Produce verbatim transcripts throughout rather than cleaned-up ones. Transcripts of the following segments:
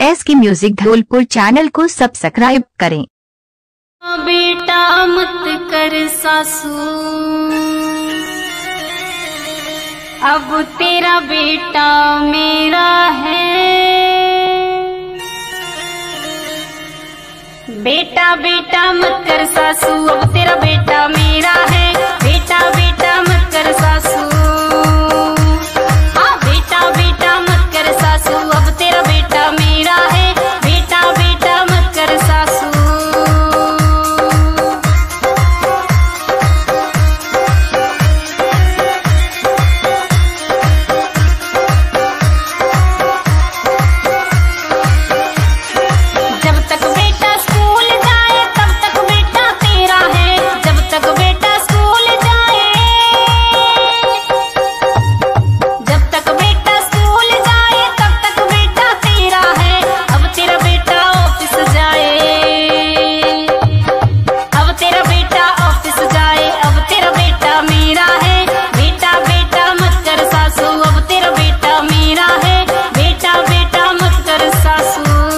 S K music Dholpur channel को subscribe करें। बेटा मत कर सासू, अब तेरा बेटा मेरा है। बेटा बेटा मत कर सासू, अब तेरा बेटा मेरा है। बेटा बेटा मत कर सासू, हाँ बेटा बेटा मत कर सासू, अब तेरा बेटा मेरा है। बेटा बेटा मत कर सासू। जब तक बेटा स्कूल जाए तब तक बेटा तेरा है। जब तक बेटा स्कूल जाए, जब तक बेटा स्कूल जाए तब तक बेटा तेरा है। अब तेरा बेटा ऑफिस जाए, अब तेरा बेटा ऑफिस जाए, अब तेरा बेटा मेरा है। बेटा बेटा मत कर सासू, अब तेरा बेटा मेरा है। बेटा बेटा मत कर सासू।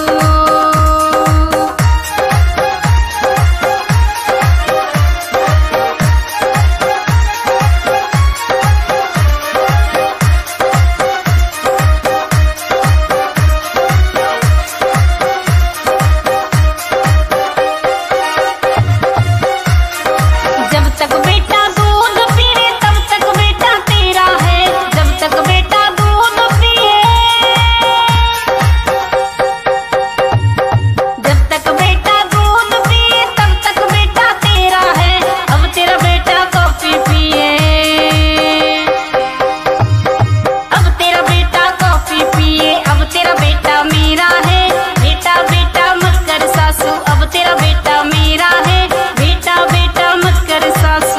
जब तक बेटा दूध पिए तब तक बेटा तेरा है। जब तक बेटा दूध पिए, जब तक बेटा दूध पिए तब तक बेटा तेरा है। अब तेरा बेटा कॉफी पिए, अब तेरा बेटा कॉफी पिए, अब तेरा बेटा मेरा है। बेटा बेटा मत कर सासू, अब तेरा बेटा मेरा है। बेटा बेटा मत कर सासू।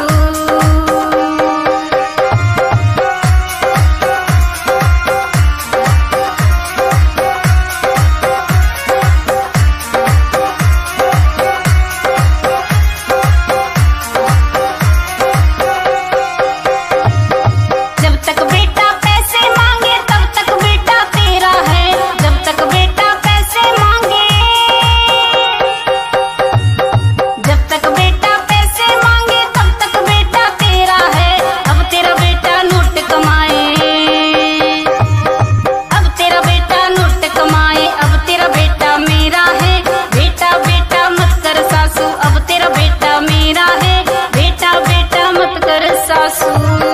जब तक बेटा पैसे मांगे तब तक बेटा तेरा है। जब तक बेटा पैसे मांगे, जब तक बेटा पैसे मांगे तब तक बेटा तेरा है। अब तेरा बेटा नोट कमाए, अब तेरा बेटा नोट कमाए, अब तेरा बेटा मेरा है। बेटा बेटा मत कर सासू, अब तेरा बेटा मेरा है। बेटा बेटा मत कर सासू।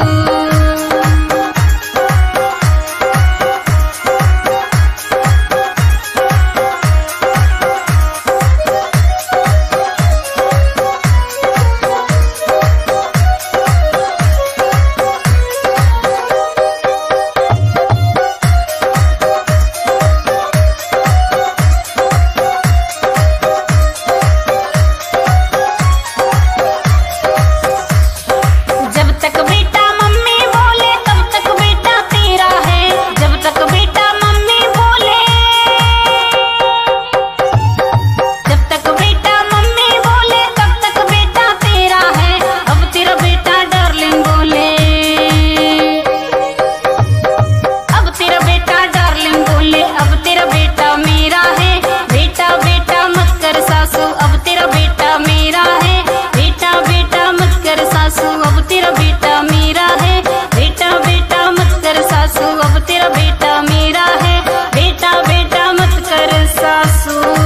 जब तक बेटा मम्मी बोले तब तक बेटा तेरा है। जब तक बेटा मम्मी बोले, जब तक बेटा मम्मी बोले तब तक बेटा तेरा है। अब तेरा बेटा डार्लिंग बोले, अब तेरा बेटा डार्लिंग बोले, अब तेरा बेटा मेरा है। बेटा बेटा मत कर सासू, अब तेरा बेटा मेरा है। बेटा बेटा मत कर सासू, अब तेरा बेटा मेरा है। बेटा बेटा मत कर सासू, अब तेरा बेटा मेरा है। बेटा बेटा मत कर सासू।